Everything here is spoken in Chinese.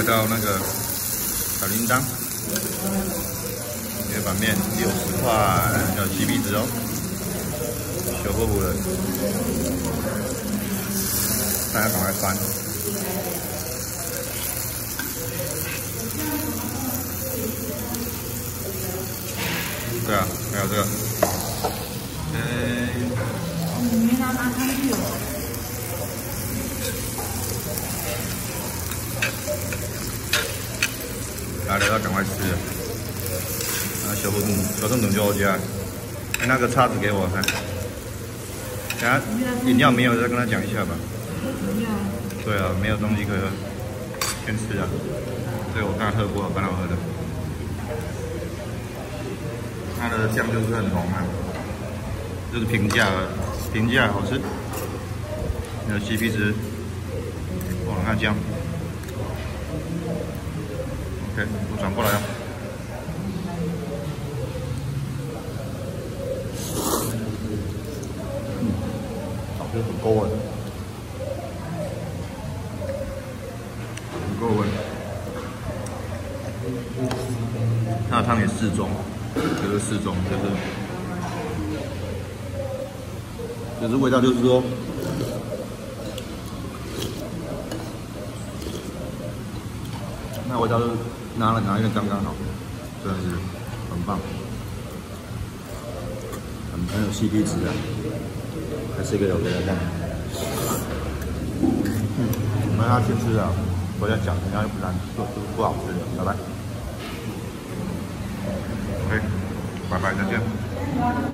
到那个小铃铛，铁板面60块，有CP值哦，小火锅的，大家赶快翻。对啊，还有这个， 你没拿上去哦。 来了要赶快吃了。小炖炖就 OK 了。哎，那个叉子给我看。等下饮料没有，再跟他讲一下吧。对啊，没有东西可以喝，先吃啊。对，我刚喝过，蛮好喝的。它的酱就是很浓啊，就是平价好吃，有 CP 值。哇，那酱 ，OK， 我转过来啊。好吃，很够味，很够味。它的汤也适中。就是适中，就是味道，就是说，那味道就拿一个刚刚好，真的是很棒，很有 CP 值啊，还是一个有的量。我们要先吃啊，我在讲，人家不然不好吃的，拜拜。OK， 拜拜，再见。